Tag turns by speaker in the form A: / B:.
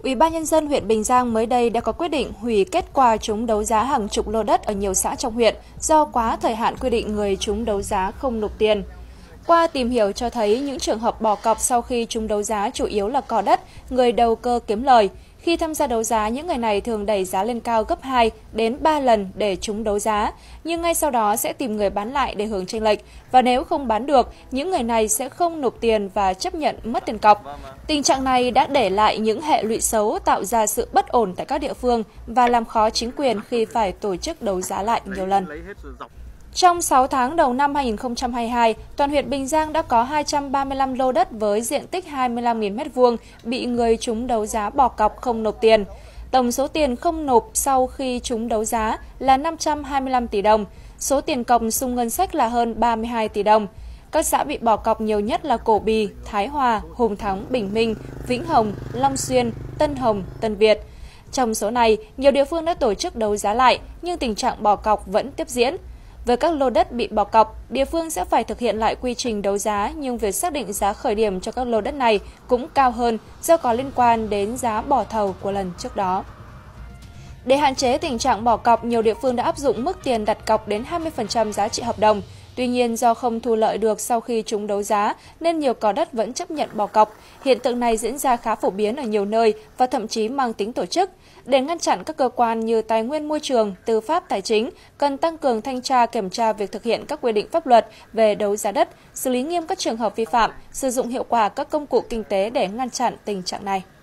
A: Ủy ban Nhân dân huyện Bình Giang mới đây đã có quyết định hủy kết quả trúng đấu giá hàng chục lô đất ở nhiều xã trong huyện do quá thời hạn quy định người trúng đấu giá không nộp tiền. Qua tìm hiểu cho thấy những trường hợp bỏ cọc sau khi trúng đấu giá chủ yếu là cò đất, người đầu cơ kiếm lời. Khi tham gia đấu giá, những người này thường đẩy giá lên cao gấp 2 đến 3 lần để trúng đấu giá, nhưng ngay sau đó sẽ tìm người bán lại để hưởng chênh lệch, và nếu không bán được, những người này sẽ không nộp tiền và chấp nhận mất tiền cọc. Tình trạng này đã để lại những hệ lụy xấu, tạo ra sự bất ổn tại các địa phương và làm khó chính quyền khi phải tổ chức đấu giá lại nhiều lần. Trong 6 tháng đầu năm 2022, toàn huyện Bình Giang đã có 235 lô đất với diện tích 25.000 m² bị người trúng đấu giá bỏ cọc không nộp tiền. Tổng số tiền không nộp sau khi trúng đấu giá là 525 tỷ đồng, số tiền cọc sung ngân sách là hơn 32 tỷ đồng. Các xã bị bỏ cọc nhiều nhất là Cổ Bì, Thái Hòa, Hùng Thắng, Bình Minh, Vĩnh Hồng, Long Xuyên, Tân Hồng, Tân Việt. Trong số này, nhiều địa phương đã tổ chức đấu giá lại, nhưng tình trạng bỏ cọc vẫn tiếp diễn. Với các lô đất bị bỏ cọc, địa phương sẽ phải thực hiện lại quy trình đấu giá, nhưng việc xác định giá khởi điểm cho các lô đất này cũng cao hơn do có liên quan đến giá bỏ thầu của lần trước đó. Để hạn chế tình trạng bỏ cọc, nhiều địa phương đã áp dụng mức tiền đặt cọc đến 20% giá trị hợp đồng. Tuy nhiên, do không thu lợi được sau khi trúng đấu giá, nên nhiều cò đất vẫn chấp nhận bỏ cọc. Hiện tượng này diễn ra khá phổ biến ở nhiều nơi và thậm chí mang tính tổ chức. Để ngăn chặn, các cơ quan như Tài nguyên Môi trường, Tư pháp Tài chính cần tăng cường thanh tra kiểm tra việc thực hiện các quy định pháp luật về đấu giá đất, xử lý nghiêm các trường hợp vi phạm, sử dụng hiệu quả các công cụ kinh tế để ngăn chặn tình trạng này.